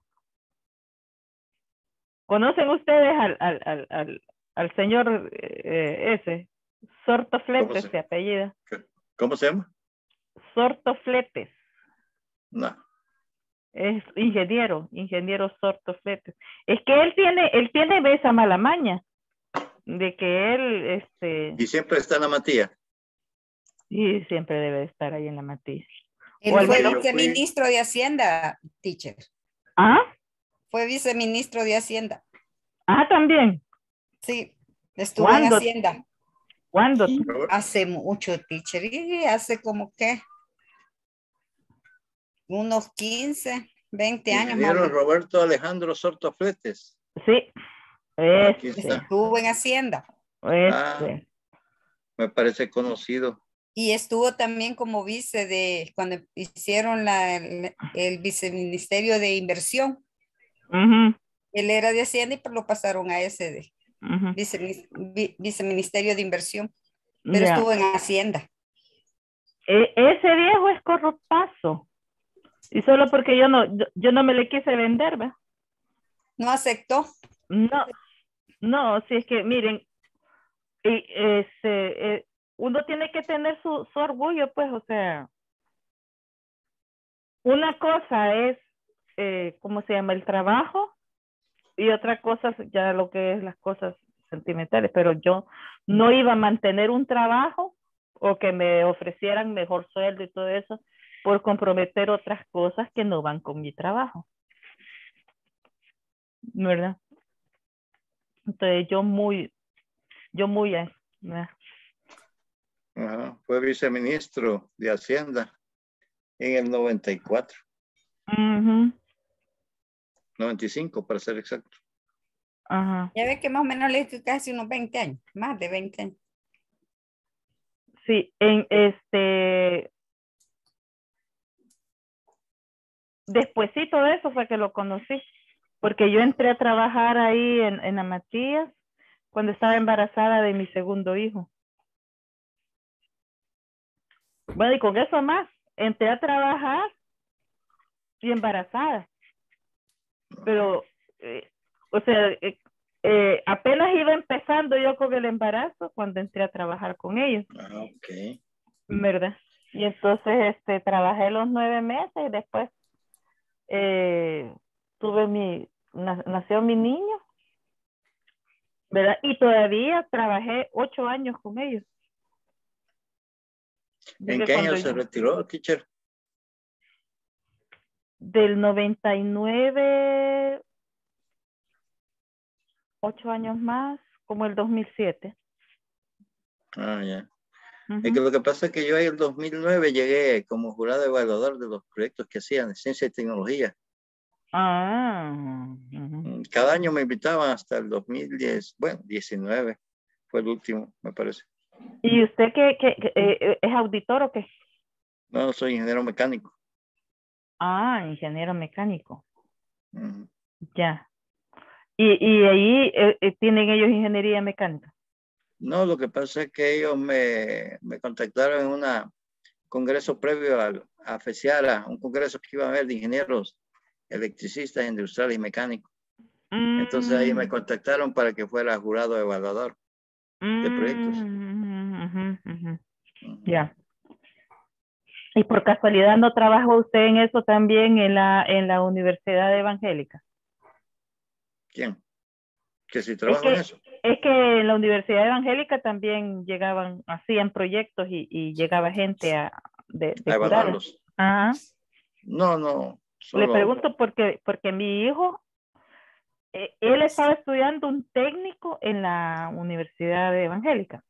¿Conocen ustedes al señor ese? Sortofletes se apellida. ¿Cómo se llama? Sortofletes. No. Es ingeniero Sortofletes. Es que él tiene esa mala maña de que él y siempre está en la Matía. Y siempre debe estar ahí en la Matía. Él fue viceministro de Hacienda, teacher. ¿Ah? Fue viceministro de Hacienda. Ah, también. Sí, estuvo en Hacienda. ¿Cuándo? Hace mucho, teacher. Y hace como que unos 15, 20 años. Ingeniero Roberto Alejandro Sortofletes. Sí. Estuvo en Hacienda. Me parece conocido. Y estuvo también como vice cuando hicieron el viceministerio de inversión. Él era de Hacienda y lo pasaron a ese viceministerio de inversión. Pero estuvo en Hacienda. Ese viejo es corruptazo. Y solo porque yo no me le quise vender, ¿verdad? ¿No aceptó? No, si es que miren, uno tiene que tener su orgullo, pues, o sea, una cosa es, ¿cómo se llama? El trabajo, y otra cosa ya lo que es las cosas sentimentales, pero yo no iba a mantener un trabajo o que me ofrecieran mejor sueldo y todo eso por comprometer otras cosas que no van con mi trabajo, ¿verdad? Entonces yo muy fue viceministro de Hacienda en el 94. 95 para ser exacto. Ya ve que más o menos le hizo casi unos 20 años, más de 20 años. Sí, despuésito de eso fue que lo conocí, porque yo entré a trabajar ahí en la Matías cuando estaba embarazada de mi segundo hijo. Bueno, y con eso más, entré a trabajar y embarazada. Pero, o sea, apenas iba empezando yo con el embarazo cuando entré a trabajar con ellos. Ok. ¿Verdad? Y entonces trabajé los 9 meses y después nació mi niño, ¿verdad? Y todavía trabajé 8 años con ellos. ¿En qué año se retiró, teacher? Del 99, 8 años más, como el 2007. Ya. Es que lo que pasa es que yo en el 2009 llegué como jurado evaluador de los proyectos que hacían de ciencia y tecnología. Cada año me invitaban hasta el 2010, bueno, 19 fue el último, me parece. ¿Y usted qué es auditor o qué? No, soy ingeniero mecánico. Ah, ingeniero mecánico. Ya. ¿Y ahí tienen ellos ingeniería mecánica? No, lo que pasa es que ellos me contactaron en un congreso previo a FECIARA, un congreso que iba a haber de ingenieros electricistas, industriales y mecánicos. Entonces ahí me contactaron para que fuera jurado evaluador de proyectos. Ya. ¿Y por casualidad no trabajó usted en eso también en la Universidad Evangélica? ¿Quién? ¿Que si trabajo en eso? Es que en la Universidad Evangélica también llegaban, hacían proyectos y llegaba gente de evaluarlos. Ajá. No. Le pregunto porque mi hijo, él estaba estudiando un técnico en la Universidad Evangélica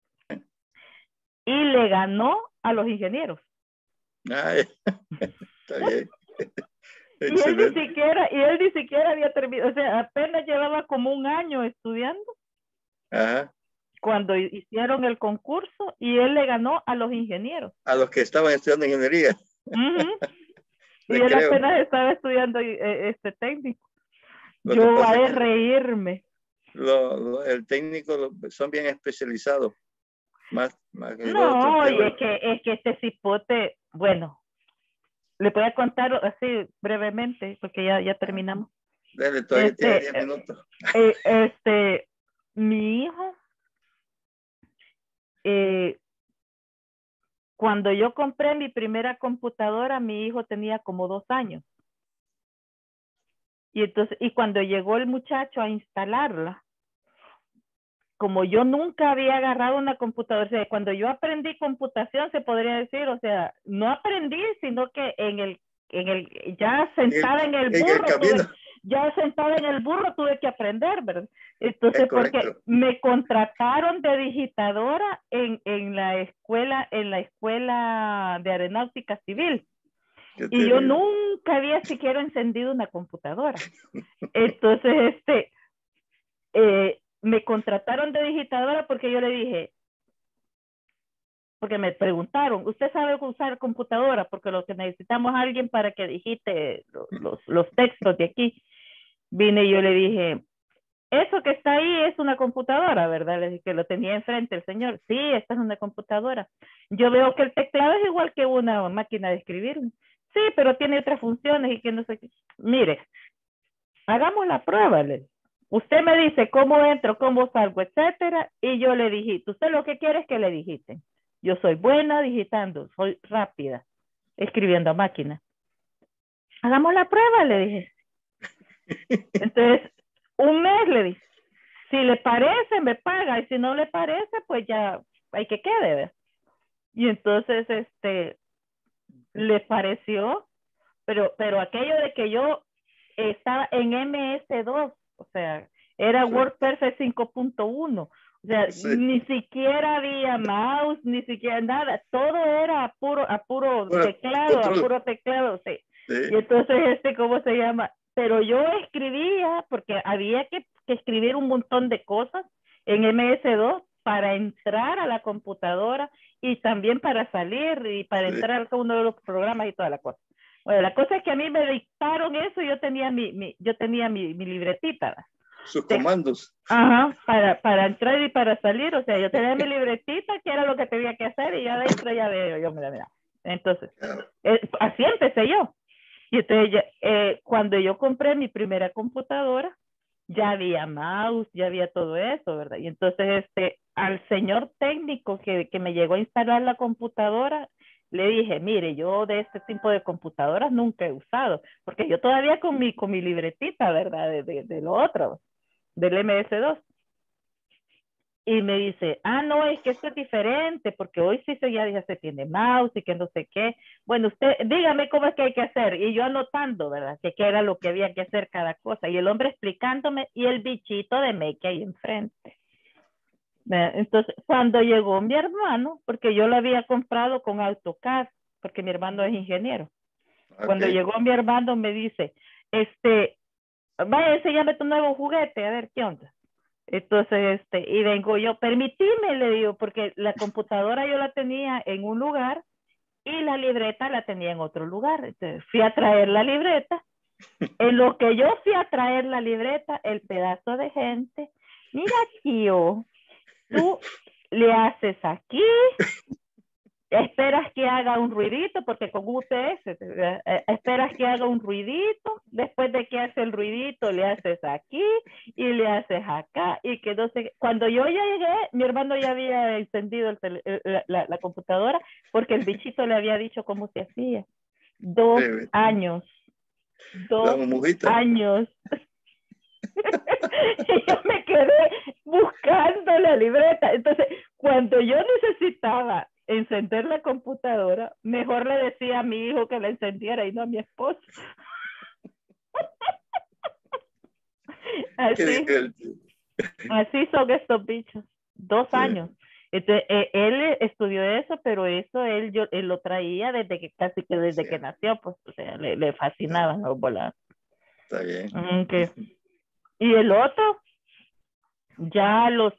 y le ganó a los ingenieros. Ay, está bien. Y él ni siquiera había terminado, o sea, apenas llevaba como un año estudiando. Ajá. Cuando hicieron el concurso y él le ganó a los ingenieros. A los que estaban estudiando ingeniería. Y él apenas estaba estudiando este técnico. Yo voy a reírme. El técnico son bien especializados. Más que no, y es que este cipote, bueno, le voy a contar así brevemente, porque ya terminamos. Dale, todavía tiene 10 minutos. Mi hijo, cuando yo compré mi primera computadora, mi hijo tenía como 2 años. Y cuando llegó el muchacho a instalarla, como yo nunca había agarrado una computadora, o sea, cuando yo aprendí computación, se podría decir, o sea, no aprendí, sino que ya sentada en el burro, tuve que aprender, ¿verdad? Entonces, porque me contrataron de digitadora en la escuela de aeronáutica civil. Y yo nunca había siquiera encendido una computadora. Entonces, me contrataron de digitadora porque yo le dije, porque me preguntaron, ¿usted sabe usar computadora? Porque lo que necesitamos es alguien para que digite los textos de aquí. Vine y yo le dije, eso que está ahí es una computadora, ¿verdad? Le dije que lo tenía enfrente el señor. Sí, esta es una computadora. Yo veo que el teclado es igual que una máquina de escribir. Sí, pero tiene otras funciones y que no sé qué. Mire, hagamos la prueba, le dije. Usted me dice cómo entro, cómo salgo, etcétera, y yo le digito. Usted lo que quiere es que le digiten. Yo soy buena digitando, soy rápida, escribiendo a máquina. Hagamos la prueba, le dije. Entonces, un mes le dije. Si le parece, me paga, y si no le parece, pues ya hay que quede, ¿verdad? Y entonces, le pareció, pero aquello de que yo estaba en MS2, o sea, era WordPerfect 5.1, o sea, ni siquiera había mouse, ni siquiera nada, todo era a puro teclado, sí. Y entonces, ¿cómo se llama? Pero yo escribía, porque había que escribir un montón de cosas en MS2 para entrar a la computadora y también para salir y para entrar a uno de los programas y toda la cosa. Bueno, la cosa es que a mí me dictaron eso y yo tenía mi libretita. Sus comandos. Ajá, para entrar y para salir, o sea, yo tenía mi libretita, que era lo que tenía que hacer, y ya adentro ya veo, yo mira. Entonces, así empecé yo. Y entonces, cuando yo compré mi primera computadora, ya había mouse, ya había todo eso, ¿verdad? Y entonces, al señor técnico que me llegó a instalar la computadora, le dije, mire, yo de este tipo de computadoras nunca he usado, porque yo todavía con mi libretita, ¿verdad? De lo otro, del MS2. Y me dice, no, es que esto es diferente, porque hoy sí ya se tiene mouse y que no sé qué. Bueno, usted, dígame cómo es que hay que hacer. Y yo anotando, ¿verdad? Que qué era lo que había que hacer cada cosa. Y el hombre explicándome y el bichito de Make ahí enfrente. Entonces, cuando llegó mi hermano, porque yo lo había comprado con AutoCAD, porque mi hermano es ingeniero. Okay. Cuando llegó mi hermano me dice, vaya, enséñame tu nuevo juguete, a ver qué onda. Entonces, y vengo yo, permitime, le digo, porque la computadora yo la tenía en un lugar y la libreta la tenía en otro lugar. Entonces, fui a traer la libreta. En lo que yo fui a traer la libreta, el pedazo de gente, mira, tío, tú le haces aquí, esperas que haga un ruidito, porque con UTS, esperas que haga un ruidito, después de que hace el ruidito, le haces aquí y le haces acá, y que no sé, cuando yo ya llegué, mi hermano ya había encendido la computadora, porque el bichito le había dicho cómo se hacía. 2 años. 2 años. Y yo me quedé buscando la libreta. Entonces, cuando yo necesitaba encender la computadora, mejor le decía a mi hijo que la encendiera y no a mi esposo. Así son estos bichos. 2 años. Entonces, él estudió eso, pero eso él lo traía desde que desde que nació, pues, o sea, le fascinaban los volados. Está bien. Okay. Y el otro, ya a los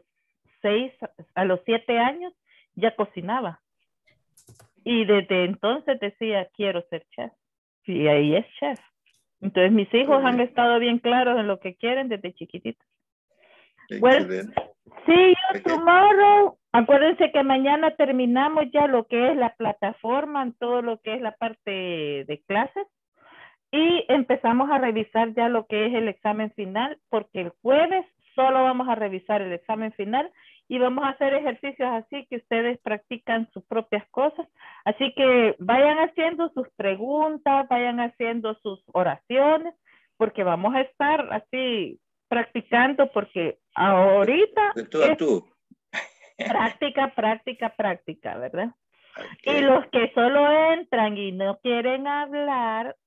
7 años, ya cocinaba. Y desde entonces decía, quiero ser chef. Y ahí es chef. Entonces mis hijos han estado bien claros en lo que quieren desde chiquititos. Well, see you tomorrow. Acuérdense que mañana terminamos ya lo que es la plataforma, todo lo que es la parte de clases. Y empezamos a revisar ya lo que es el examen final, porque el jueves solo vamos a revisar el examen final y vamos a hacer ejercicios así que ustedes practican sus propias cosas. Así que vayan haciendo sus preguntas, vayan haciendo sus oraciones, porque vamos a estar así practicando, porque ahorita de tú a tú. Práctica, ¿verdad? Okay. Y los que solo entran y no quieren hablar,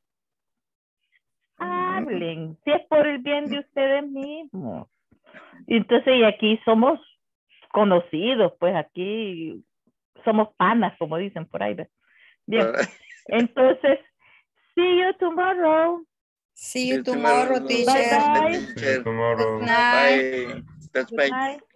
hablen, si es por el bien de ustedes mismos. Entonces, y aquí somos conocidos, pues aquí somos panas, como dicen por ahí. Bien, entonces, see you tomorrow. See you tomorrow, teacher. Bye. Good night. Bye.